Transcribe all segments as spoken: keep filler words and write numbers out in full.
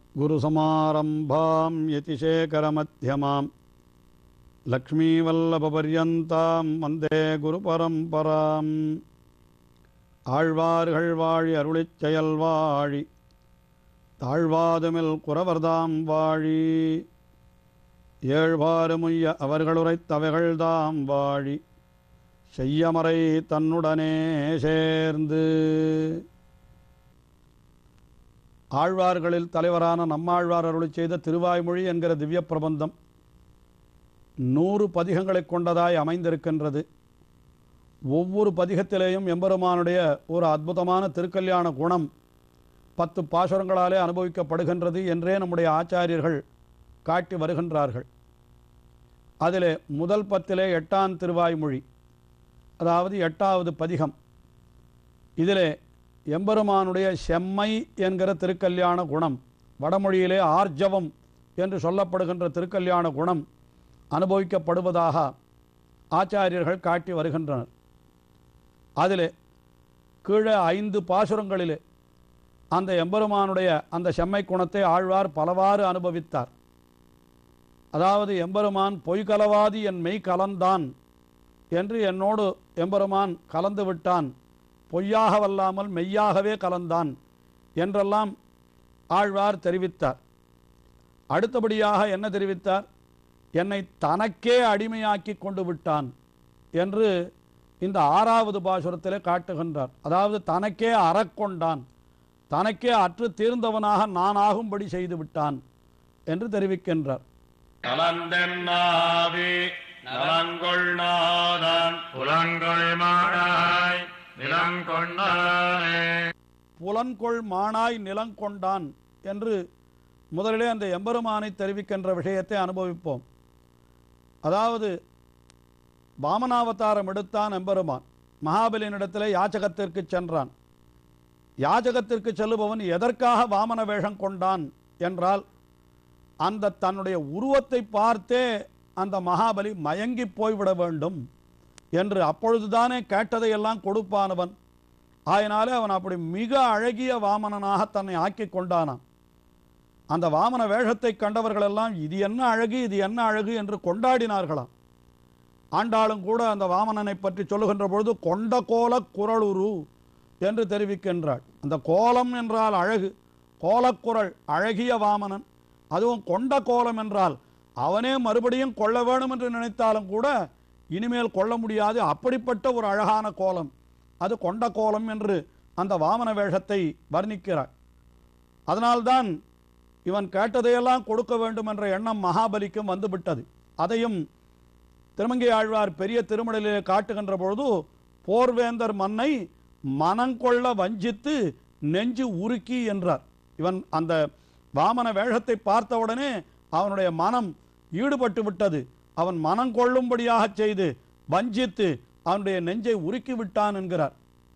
குருசமாரம்பாம் யதிசேகரமத்யமாம் லக்ஷ்மீவல்லபபர்யந்தாம் வந்தே குருபரம்பராம். ஆழ்வார்கள் வாழி அருளிச் செயல் வாழி தாழ்வாதுமில் குறவர்தாம் வாழி ஏழ்வாறுமுய்ய அவர்களுரைத்தவைகள்தாம் வாழி செய்யமறை தன்னுடனே சேர்ந்து. ஆழ்வார்களில் தலைவரான நம்மாழ்வார் அருளிச் செய்த திருவாய்மொழி என்கிற திவ்ய பிரபந்தம் நூறு பதிகங்களை கொண்டதாய் அமைந்திருக்கின்றது. ஒவ்வொரு பதிகத்திலேயும் எம்பெருமானுடைய ஒரு அற்புதமான திருக்கல்யாண குணம் பத்து பாசுரங்களாலே அனுபவிக்கப்படுகின்றது என்றே நம்முடைய ஆச்சாரியர்கள் காட்டி வருகின்றார்கள். அதிலே முதல் பத்திலே எட்டாம் திருவாய்மொழி, அதாவது எட்டாவது பதிகம். இதிலே எம்பெருமானுடைய செம்மை என்கிற திருக்கல்யாண குணம், வடமொழியிலே ஆர்ஜவம் என்று சொல்லப்படுகின்ற திருக்கல்யாண குணம் அனுபவிக்கப்படுவதாக ஆச்சாரியர்கள் காட்டி வருகின்றனர். அதிலே கீழே ஐந்து பாசுரங்களிலே அந்த எம்பெருமானுடைய அந்த செம்மை குணத்தை ஆழ்வார் பலவாறு அனுபவித்தார். அதாவது எம்பெருமான் பொய்கலவாதி என் மெய் கலந்தான் என்று என்னோடு எம்பெருமான் கலந்து விட்டான், பொய்யாக வல்லாமல் மெய்யாகவே கலந்தான் என்றெல்லாம் ஆழ்வார் தெரிவித்தார். அடுத்தபடியாக என்ன தெரிவித்தார்? என்னை தனக்கே அடிமையாக்கி கொண்டு விட்டான் என்று இந்த ஆறாவது பாசுரத்திலே காட்டுகின்றார். அதாவது தனக்கே அறக்கொண்டான், தனக்கே அற்று தீர்ந்தவனாக நான் ஆகும்படி செய்து விட்டான் என்று தெரிவிக்கின்றார். கலந்தென்னாவி நலங்கொள் நாதன் புலங்கொள் மானாய் நிலங்கொண்டானே. புலன்கொள் மானாய் நிலங்கொண்டான் என்று முதலிலே அந்த எம்பெருமானை தெரிவிக்கின்ற விஷயத்தை அனுபவிப்போம். அதாவது வாமனாவதாரம் எடுத்தான் எம்பெருமான், மகாபலியினிடத்திலே யாச்சகத்திற்கு சென்றான். யாச்சகத்திற்கு செல்லுபவன் எதற்காக வாமன வேஷம் கொண்டான் என்றால், அந்த தன்னுடைய உருவத்தை பார்த்தே அந்த மகாபலி மயங்கி போய்விட வேண்டும் என்று, அப்பொழுதுதானே கேட்டதையெல்லாம் கொடுப்பானவன். ஆயினாலே அவன் அப்படி மிக அழகிய வாமனனாக தன்னை ஆக்கி கொண்டானான். அந்த வாமன வேஷத்தை கண்டவர்களெல்லாம் இது என்ன அழகு, இது என்ன அழகு என்று கொண்டாடினார்களாம். ஆண்டாளும் கூட அந்த வாமனனை பற்றி சொல்லுகின்ற பொழுது கொண்ட கோல குரலுரு என்று தெரிவிக்கின்றாள். அந்த கோலம் என்றால் அழகு, கோலக்குரல் அழகிய வாமனன். அதுவும் கொண்ட கோலம் என்றால் அவனே மறுபடியும் கொள்ள வேணும் என்று நினைத்தாலும் கூட இனிமேல் கொள்ள முடியாது, அப்படிப்பட்ட ஒரு அழகான கோலம், அது கொண்ட கோலம் என்று அந்த வாமன வேஷத்தை வர்ணிக்கிறாள். அதனால்தான் இவன் கேட்டதையெல்லாம் கொடுக்க வேண்டும் என்ற எண்ணம் மகாபலிக்கும் வந்துவிட்டது. அதையும் திருமங்கை ஆழ்வார் பெரிய திருமடலிலே காட்டுகின்ற பொழுது, போர்வேந்தர் மன்னை மனங்கொள்ள வஞ்சித்து நெஞ்சு உருக்கி என்றார். இவன் அந்த வாமன வேஷத்தை பார்த்தவுடனே அவனுடைய மனம் ஈடுபட்டு விட்டது. அவன் மனம் கொள்ளும்படியாக செய்து வஞ்சித்து அவனுடைய நெஞ்சை உருக்கி விட்டான் என்கிறார்.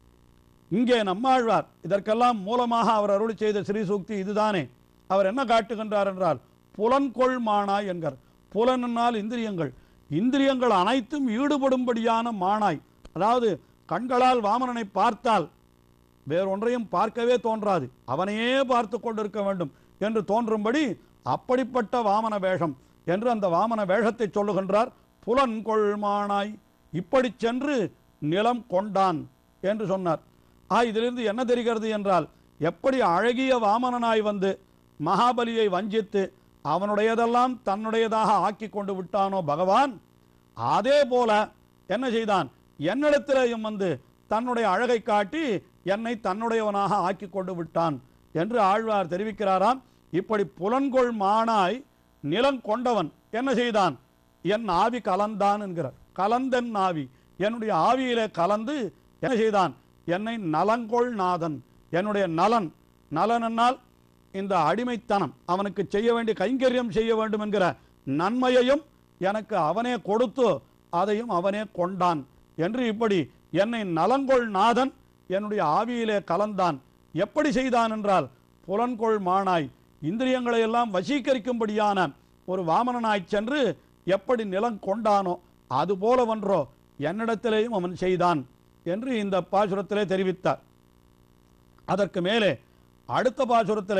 இங்கே நம்மாழ்வார் இதற்கெல்லாம் மூலமாக அவர் அருளி செய்த ஸ்ரீசூக்தி இதுதானே. அவர் என்ன காட்டுகின்றார் என்றால், புலன்கொள் மானாய் என்கிறார். புலன் என்னால் இந்திரியங்கள், இந்திரியங்கள் அனைத்தும் ஈடுபடும்படியான மானாய். அதாவது கண்களால் வாமனனை பார்த்தால் வேறொன்றையும் பார்க்கவே தோன்றாது, அவனையே பார்த்து கொண்டிருக்க வேண்டும் என்று தோன்றும்படி அப்படிப்பட்ட வாமன வேஷம் என்று அந்த வாமன வேஷத்தை சொல்லுகின்றார். புலன்கொள் மானாய் இப்படி சென்று நிலம் கொண்டான் என்று சொன்னார். ஆ, இதிலிருந்து என்ன தெரிகிறது என்றால், எப்படி அழகிய வாமனனாய் வந்து மகாபலியை வஞ்சித்து அவனுடையதெல்லாம் தன்னுடையதாக ஆக்கி கொண்டு விட்டானோ பகவான், அதே போல என்ன செய்தான், என்னிடத்திலேயும் வந்து தன்னுடைய அழகை காட்டி என்னை தன்னுடையவனாக ஆக்கி கொண்டு விட்டான் என்று ஆழ்வார் தெரிவிக்கிறாராம். இப்படி புலன்கொள் மானாய் நிலம் கொண்டவன் என்ன செய்தான், என் ஆவி கலந்தான் என்கிறார். கலந்தன் ஆவி, என்னுடைய ஆவியிலே கலந்து என்ன செய்தான், என்னை நலங்கொள் நாதன், என்னுடைய நலன், நலன் என்னால் இந்த அடிமைத்தனம், அவனுக்கு செய்ய வேண்டிய கைங்கரியம் செய்ய வேண்டும் என்கிற நன்மையையும் எனக்கு அவனே கொடுத்து அதையும் அவனே கொண்டான் என்று, இப்படி என்னை நலங்கொள் நாதன் என்னுடைய ஆவியிலே கலந்தான். எப்படி செய்தான் என்றால், புலன்கொள் மானாய் இந்திரியங்களை எல்லாம் வசீகரிக்கும்படியான ஒரு வாமனனாய் சென்று எப்படி நிலம் கொண்டானோ அதுபோலவன்றோ என்னிடத்திலேயும் அவன் செய்தான் என்று இந்த பாசுரத்திலே தெரிவித்தார். அதற்கு மேலே அடுத்த பாசுரத்திலே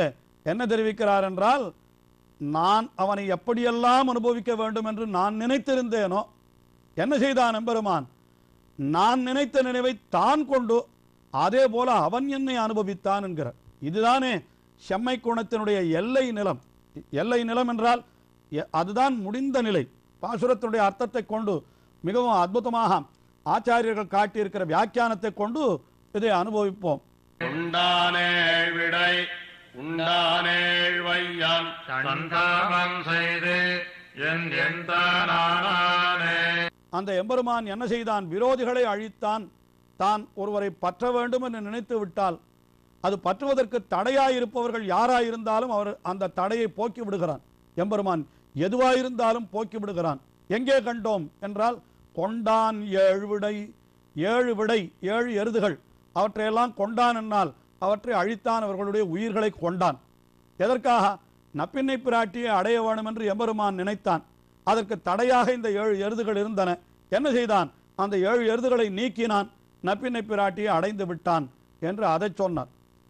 என்ன தெரிவிக்கிறார் என்றால், நான் அவனை எப்படியெல்லாம் அனுபவிக்க வேண்டும் என்று நான் நினைத்திருந்தேனோ, என்ன செய்தான் எம்பெருமான்? நான் நினைத்த நினைவை தான் கொண்டு அதே போல அவன் என்னை அனுபவித்தான் என்கிறார். இதுதானே செம்மை குணத்தினுடைய எல்லை நிலம். எல்லை நிலம் என்றால் அதுதான் முடிந்த நிலை. பாசுரத்தினுடைய அர்த்தத்தை கொண்டு மிகவும் அற்புதமாக ஆச்சாரியர்கள் காட்டியிருக்கிற வியாக்கியானத்தை கொண்டு இதை அனுபவிப்போம். உண்டானேள் விடை உண்டானேள் வையம் சந்தாபம் செய்து என் எந்தானே. அந்த எம்பெருமான் என்ன செய்தான்? விரோதிகளை அழித்தான். தான் ஒருவரை பற்ற வேண்டும் என்று நினைத்து விட்டால் அது பற்றுவதற்கு தடையாயிருப்பவர்கள் யாராயிருந்தாலும் அவர் அந்த தடையை போக்கி விடுகிறான். எம்பெருமான் எதுவாயிருந்தாலும் போக்கி விடுகிறான். எங்கே கண்டோம் என்றால், கொண்டான் ஏழு விடை. ஏழு விடை, ஏழு எருதுகள், அவற்றையெல்லாம் கொண்டான் என்னால் அவற்றை அழித்தான். அவர்களுடைய உயிர்களை கொண்டான். எதற்காக? நப்பின்னை பிராட்டியை அடைய வேண்டும் என்று எம்பெருமான் நினைத்தான். அதற்கு தடையாக இந்த ஏழு எருதுகள் இருந்தன. என்ன செய்தான்? அந்த ஏழு எருதுகளை நீக்கினான். நப்பின்னை பிராட்டியை அடைந்து விட்டான் என்று அதை சொன்னார்.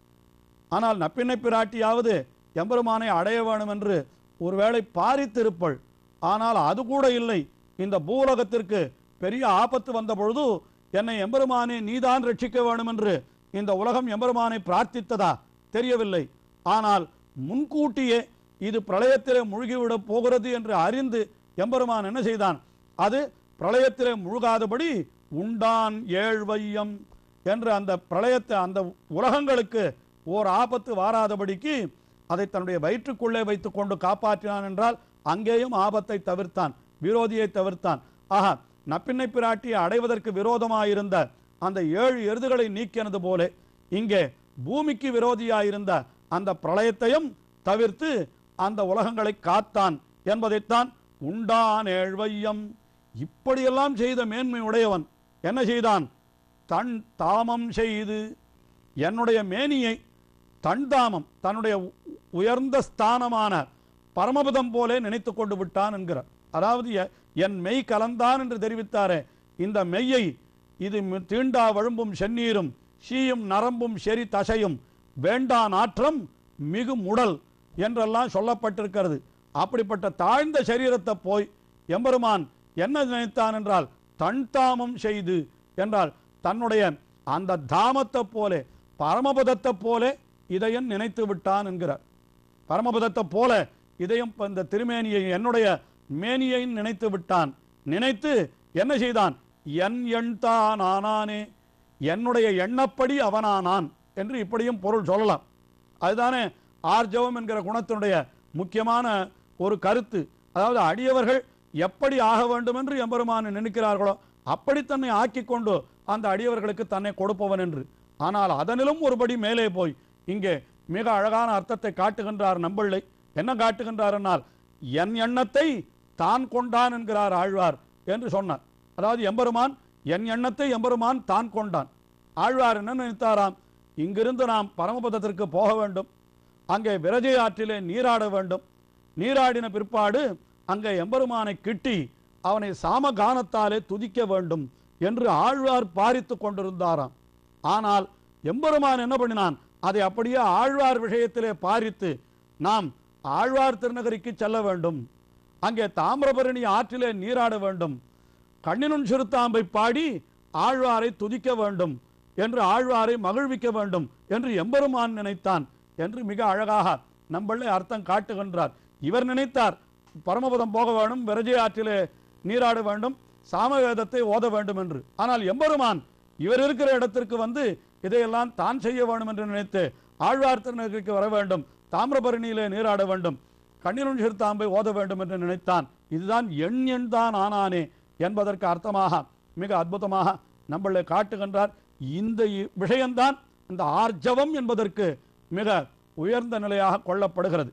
ஆனால் நப்பின்னை பிராட்டியாவது எம்பெருமானை அடைய வேண்டும் என்று ஒருவேளை பாரித்திருப்பள். ஆனால் அது கூட இல்லை. இந்த பூலகத்திற்கு பெரிய ஆபத்து வந்த பொழுது என்னை எம்பெருமானை நீதான் ரட்சிக்க வேண்டும் என்று இந்த உலகம் எம்பெருமானை பிரார்த்தித்ததா தெரியவில்லை. ஆனால் முன்கூட்டியே இது பிரளயத்திலே முழுகிவிடப் போகிறது என்று அறிந்து எம்பெருமான் என்ன செய்தான்? அது பிரளயத்திலே முழுகாதபடி உண்டான் ஏழ்வையம் என்று அந்த பிரளயத்தை, அந்த உலகங்களுக்கு ஓர் ஆபத்து வாராதபடிக்கு அதை தன்னுடைய வயிற்றுக்குள்ளே வைத்துக் கொண்டு காப்பாற்றினான் என்றால் அங்கேயும் ஆபத்தை தவிர்த்தான், விரோதியை தவிர்த்தான். ஆக நப்பின்னை பிராட்டியை அடைவதற்கு விரோதமாயிருந்த அந்த ஏழு எருதுகளை நீக்கினது போல இங்கே பூமிக்கு விரோதியாயிருந்த அந்த பிரளயத்தையும் தவிர்த்து அந்த உலகங்களை காத்தான் என்பதைத்தான் உண்டான் ஏழ்வையம். இப்படியெல்லாம் செய்த மேன்மை உடையவன் என்ன செய்தான்? தன் தாமம் செய்து என்னுடைய மேனியை, தன் தாமம், தன்னுடைய உயர்ந்த ஸ்தானமான பரமபதம் போலே நினைத்து கொண்டு விட்டான் என்கிறார். அதாவது என் மெய் கலந்தான் என்று தெரிவித்தாரே, இந்த மெய்யை இது தீண்டா வழும்பும் செந்நீரும் சீயும் நரம்பும் செறி தசையும் வேண்டா நாற்றம் மிகு முடல் என்றெல்லாம் சொல்லப்பட்டிருக்கிறது. அப்படிப்பட்ட தாழ்ந்த சரீரத்தை போய் எம்பெருமான் என்ன நினைத்தான் என்றால், தன் தாமம் செய்து என்றால் தன்னுடைய அந்த தாமத்தை போலே, பரமபதத்தை போலே இதையும் நினைத்து விட்டான் என்கிறார். பரமபதத்தை போல இதையும் இந்த திருமேனியை, என்னுடைய மேனியை நினைத்து விட்டான். நினைத்து என்ன செய்தான்? என் எண்தான் ஆனானே, என்னுடைய எண்ணப்படி அவனானான் என்று இப்படியும் பொருள் சொல்லலாம். அதுதானே ஆர்ஜவம் என்கிற குணத்தினுடைய முக்கியமான ஒரு கருத்து. அதாவது அடியவர்கள் எப்படி ஆக வேண்டும் என்று எம்பெருமான் நினைக்கிறார்களோ அப்படி தன்னை ஆக்கி கொண்டு அந்த அடியவர்களுக்கு தன்னை கொடுப்பவன் என்று. ஆனால் அதனிலும் ஒருபடி மேலே போய் இங்கே மிக அழகான அர்த்தத்தை காட்டுகின்றார் நம்பிள்ளை. என்ன காட்டுகின்றார் என்னால், என் எண்ணத்தை தான் கொண்டான் என்கிறார் ஆழ்வார் என்று சொன்னார். அதாவது எம்பெருமான் என் எண்ணத்தை எம்பெருமான் தான் கொண்டான். ஆழ்வார் என்ன நினைத்தாராம்? இங்கிருந்து நாம் பரமபதத்திற்கு போக வேண்டும், அங்கே விரஜை ஆற்றிலே நீராட வேண்டும், நீராடின பிற்பாடு அங்கே எம்பெருமானை கிட்டி அவனை சாமகானத்தாலே துதிக்க வேண்டும் என்று ஆழ்வார் பாரித்து கொண்டிருந்தாராம். ஆனால் எம்பெருமான் என்ன பண்ணினான்? அதை அப்படியே ஆழ்வார் விஷயத்திலே பாரித்து, நாம் ஆழ்வார் திருநகரிக்கு செல்ல வேண்டும், அங்கே தாமிரபரணி ஆற்றிலே நீராட வேண்டும், கண்ணினும் சிறுத்தாம்பை பாடி ஆழ்வாரை துதிக்க வேண்டும் என்று, ஆழ்வாரை மகிழ்விக்க வேண்டும் என்று எம்பெருமான் நினைத்தான் என்று மிக அழகாக நம்மளே அர்த்தம் காட்டுகின்றார். இவர் நினைத்தார் பரமபதம் போக வேண்டும், விரஜை ஆற்றிலே நீராட வேண்டும், சாமவேதத்தை ஓத வேண்டும் என்று. ஆனால் எம்பெருமான் இவர் இருக்கிற இடத்திற்கு வந்து இதையெல்லாம் தான் செய்ய வேண்டும் என்று நினைத்து ஆழ்வார் திருநகருக்கு வர வேண்டும், தாமிரபரணியிலே நீராட வேண்டும், கண்ணினும் சிறுத்தாம்பை ஓத வேண்டும் என்று நினைத்தான். இதுதான் எண் எண் தான் ஆனானே என்பதற்கு அர்த்தமாக மிக அற்புதமாக நம்மளை காட்டுகின்றார். இந்த விஷயம்தான் இந்த ஆர்ஜவம் என்பதற்கு மிக உயர்ந்த நிலையாக கொள்ளப்படுகிறது.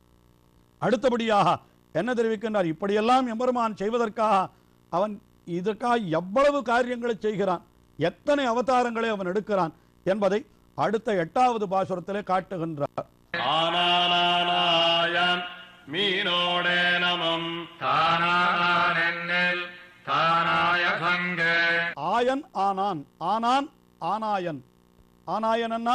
அடுத்தபடியாக என்ன தெரிவிக்கின்றார்? இப்படியெல்லாம் எம்பெருமான் செய்வதற்காக அவன் இதற்காக எவ்வளவு காரியங்களை செய்கிறான், எத்தனை அவதாரங்களை அவன் எடுக்கிறான் என்பதை அடுத்த எட்டாவது பாசுரத்திலே காட்டுகின்றார். ஆனானாயன் மீனோடே நமம் தானானென்னில் தானாய சங்கே. ஆயன் ஆனான், ஆனான் ஆனாயன். ஆனாயன் என்னால்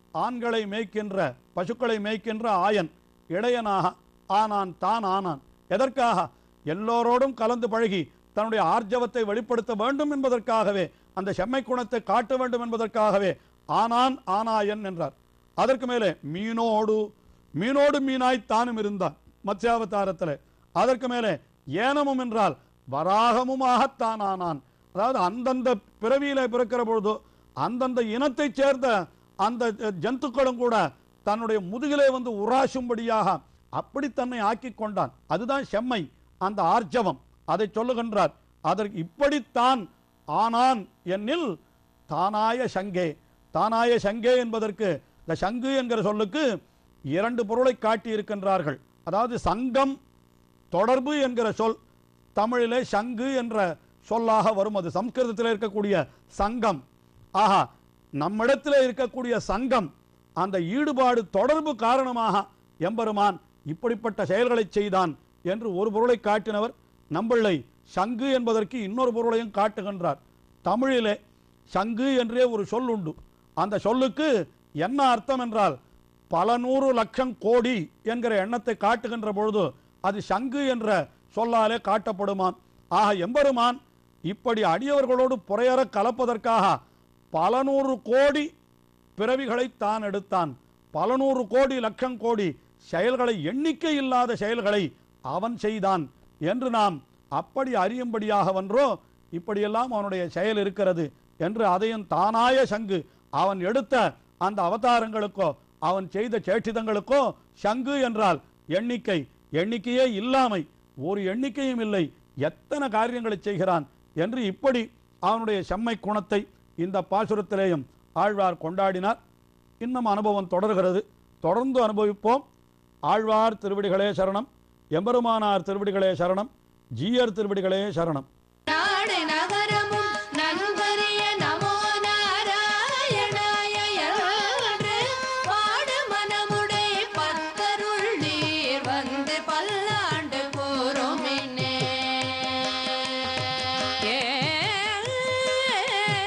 ஆண்களை மேய்க்கின்ற பசுக்களை மேய்க்கின்ற ஆயன் இடையனாக ஆனான் தான் ஆனான். எதற்காக? எல்லோரோடும் கலந்து பழகி தன்னுடைய ஆர்ஜவத்தை வெளிப்படுத்த வேண்டும் என்பதற்காகவே, அந்த செம்மை குணத்தை காட்ட வேண்டும் என்பதற்காகவே ஆனான் ஆனாயன் என்றார். அதற்கு மேலே மீனோடு மீனோடு மீனாய் தானும் இருந்தான் மத்ஸ்யாவதாரத்தில். அதற்கு மேலே ஏனமும் என்றால் வராகமுமாகத்தான் ஆனான். அதாவது அந்தந்த பிறவியில பிறக்கிற பொழுது அந்தந்த இனத்தை சேர்ந்த அந்த ஜந்துக்களும் கூட தன்னுடைய முதுகிலே வந்து உராசும்படியாக அப்படி தன்னை ஆக்கி கொண்டான். அதுதான் செம்மை, அந்த ஆர்ஜவம். அதை சொல்லுகின்றார். அதற்கு இப்படித்தான் ஆனான் என்னில் தானாய சங்கே. தானாய சங்கே என்பதற்கு இந்த சங்கு என்கிற சொல்லுக்கு இரண்டு பொருளை காட்டி இருக்கின்றார்கள். அதாவது சங்கம், தொடர்பு என்கிற சொல் தமிழிலே சங்கு என்ற சொல்லாக வரும். அது சம்ஸ்கிருதத்தில் இருக்கக்கூடிய சங்கம். ஆஹா, நம்மிடத்தில் இருக்கக்கூடிய சங்கம், அந்த ஈடுபாடு தொடர்பு காரணமாக எம்பெருமான் இப்படிப்பட்ட செயல்களை செய்தான் என்று ஒரு பொருளை காட்டினவர் நம்பிள்ளை சங்கு என்பதற்கு இன்னொரு பொருளையும் காட்டுகின்றார். தமிழிலே சங்கு என்றே ஒரு சொல் உண்டு. அந்த சொல்லுக்கு என்ன அர்த்தம் என்றால் பல நூறு லட்சம் கோடி என்கிற எண்ணத்தை காட்டுகின்ற பொழுது அது சங்கு என்ற சொல்லாலே காட்டப்படுமாம். ஆக எம்பெருமான் இப்படி அடியவர்களோடு புறையற கலப்பதற்காக பல நூறு கோடி பிறவிகளை தான் எடுத்தான். பல நூறு கோடி லட்சம் கோடி செயல்களை, எண்ணிக்கை இல்லாத செயல்களை அவன் செய்தான் என்று நாம் அப்படி அறியும்படியாக வென்றோ இப்படியெல்லாம் அவனுடைய செயல் இருக்கிறது என்று அதையும் தானாய சங்கு, அவன் எடுத்த அந்த அவதாரங்களுக்கோ அவன் செய்த சேட்சிதங்களுக்கோ சங்கு என்றால் எண்ணிக்கை, எண்ணிக்கையே இல்லாமை, ஒரு எண்ணிக்கையும் இல்லை, எத்தனை காரியங்களை செய்கிறான் என்று இப்படி அவனுடைய செம்மை குணத்தை இந்த பாசுரத்திலேயும் ஆழ்வார் கொண்டாடினார். இன்னும் அனுபவம் தொடர்கிறது, தொடர்ந்து அனுபவிப்போம். ஆழ்வார் திருவடிகளே சரணம், எம்பெருமானார் திருவடிகளே சரணம், ஜீயர் திருவடிகளே சரணம்.